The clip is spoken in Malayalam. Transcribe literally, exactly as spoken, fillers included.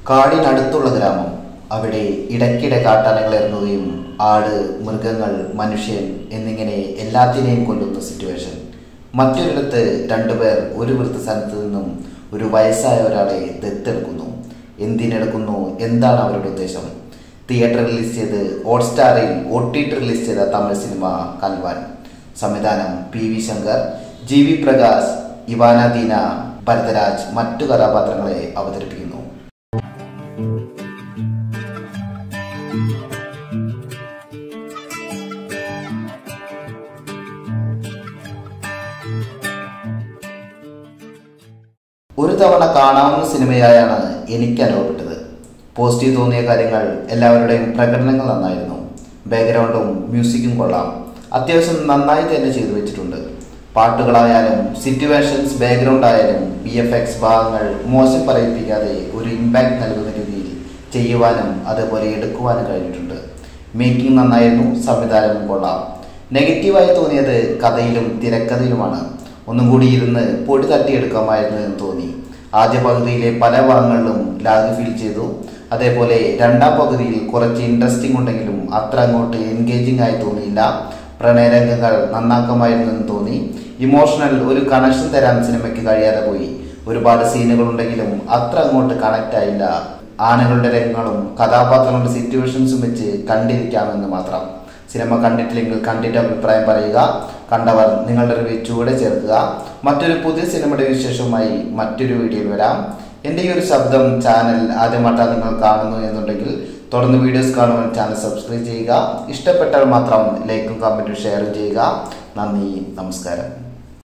കാടിനടുത്തുള്ള ഗ്രാമം. അവിടെ ഇടയ്ക്കിടെ കാട്ടാനകൾ ഇറങ്ങുകയും ആട്, മൃഗങ്ങൾ, മനുഷ്യൻ എന്നിങ്ങനെ എല്ലാത്തിനെയും കൊല്ലുന്ന സിറ്റുവേഷൻ. മറ്റൊരിടത്ത് രണ്ടുപേർ ഒരു വൃദ്ധസ്ഥാനത്ത് നിന്നും ഒരു വയസ്സായ ഒരാളെ ദത്തെടുക്കുന്നു. എന്തിനെടുക്കുന്നു? എന്താണ് അവരുടെ ഉദ്ദേശം? തിയേറ്റർ റിലീസ് ചെയ്ത് ഹോട്ട്സ്റ്റാറിൽ ഒ ടി ടി റിലീസ് ചെയ്ത തമിഴ് സിനിമ കൽവാൻ. സംവിധാനം P V Shankar, G V Prakash, Ivana Deena, Bharatraj മറ്റു കഥാപാത്രങ്ങളെ അവതരിപ്പിക്കുന്നു. ഒരു തവണ കാണാവുന്ന സിനിമയായാണ് എനിക്ക് അനുഭവപ്പെട്ടത്. പോസിറ്റീവ് തോന്നിയ കാര്യങ്ങൾ എല്ലാവരുടെയും പ്രകടനങ്ങൾ നന്നായിരുന്നു. ബാക്ക്ഗ്രൗണ്ടും മ്യൂസിക്കും കൊള്ളാം. അത്യാവശ്യം നന്നായി തന്നെ ചെയ്തു വെച്ചിട്ടുണ്ട്. പാട്ടുകളായാലും സിറ്റുവേഷൻസ്, ബാക്ക്ഗ്രൗണ്ട് ആയാലും വി എഫ് എക്സ് ഭാഗങ്ങൾ മോശം പറയിപ്പിക്കാതെ ഒരു ഇമ്പാക്ട് നൽകുന്ന രീതിയിൽ ചെയ്യുവാനും അതുപോലെ എടുക്കുവാനും കഴിഞ്ഞിട്ടുണ്ട്. മേക്കിംഗ് നന്നായിരുന്നു. സംവിധാനവും കൊള്ളാം. നെഗറ്റീവായി തോന്നിയത് കഥയിലും തിരക്കഥയിലുമാണ്. ഒന്നും കൂടി ഇരുന്ന് പൊടി തട്ടിയെടുക്കാമായിരുന്നു എന്ന് തോന്നി. ആദ്യ പകുതിയിലെ പല ഭാഗങ്ങളിലും ലാഗ് ഫീൽ ചെയ്തു. അതേപോലെ രണ്ടാം പകുതിയിൽ കുറച്ച് ഇൻട്രസ്റ്റിംഗ് ഉണ്ടെങ്കിലും അത്ര അങ്ങോട്ട് എൻഗേജിംഗ് ആയി തോന്നിയില്ല. പ്രണയരംഗങ്ങൾ നന്നാക്കമായിരുന്നു എന്ന് തോന്നി. ഇമോഷണൽ ഒരു കണക്ഷൻ തരാൻ സിനിമയ്ക്ക് കഴിയാതെ പോയി. ഒരുപാട് സീനുകൾ ഉണ്ടെങ്കിലും അത്ര അങ്ങോട്ട് കണക്റ്റ് ആയില്ല. ആനകളുടെ രംഗങ്ങളും കഥാപാത്രങ്ങളുടെ സിറ്റുവേഷൻസും വെച്ച് കണ്ടിരിക്കാമെന്ന് മാത്രം. സിനിമ കണ്ടിട്ടില്ലെങ്കിൽ കണ്ടിട്ട് അഭിപ്രായം പറയുക. കണ്ടവർ നിങ്ങളുടെ റിവ്യൂ ചുവടെ ചേർക്കുക. മറ്റൊരു പുതിയ സിനിമയുടെ വിശേഷവുമായി മറ്റൊരു വീഡിയോയിൽ വരാം. എൻ്റെ ഈ ഒരു ശബ്ദം ചാനൽ ആദ്യമായിട്ടാണ് നിങ്ങൾ കാണുന്നു എന്നുണ്ടെങ്കിൽ തുടർന്ന് വീഡിയോസ് കാണുവാൻ ചാനൽ സബ്സ്ക്രൈബ് ചെയ്യുക. ഇഷ്ടപ്പെട്ടാൽ മാത്രം ലൈക്കും കമൻറ്റും ഷെയറും ചെയ്യുക. നന്ദി, നമസ്കാരം.